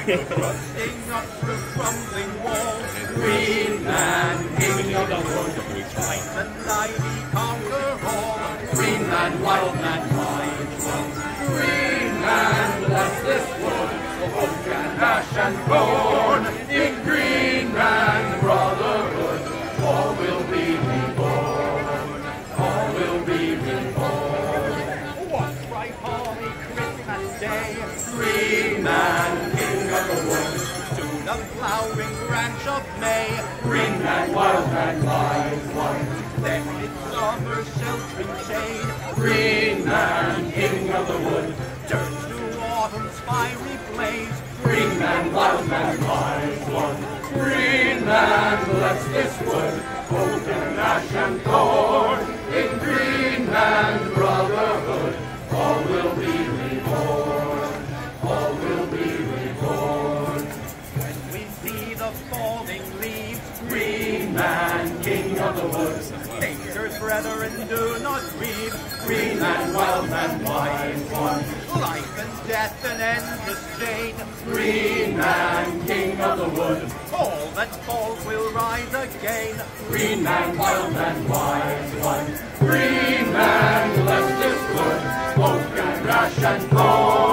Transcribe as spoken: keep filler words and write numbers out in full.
Thrusting up through crumbling walls, Green Man, king of the wood, fight and mighty conquer all. Green Man, wild man, wise one. Green Man, bless this wood, of oak and ash and thorn. In Green Man brotherhood, all will be reborn. All will be reborn. What's right, holly Christmas Day? Green Man, king of the wood, to the flowering branch of May. Green Man, wild man, wise one. Then in summer's sheltering shade, Green Man, king of the wood, turns to autumn's fiery blaze. Green Man, wild man, wise one. Green Man, bless this wood, oak and ash and thorn. In Green Man brotherhood, all will be reborn. All will be reborn. When we see the falling leaves, Green Man, king of the woods, nature's brethren, do not grieve. Green Man, wild man, wise one. Life and death and endless chain. Green Man, king of the wood, all that falls will rise again. Green Man, wild man, wise one. Green Man, bless this wood, oak and ash and thorn.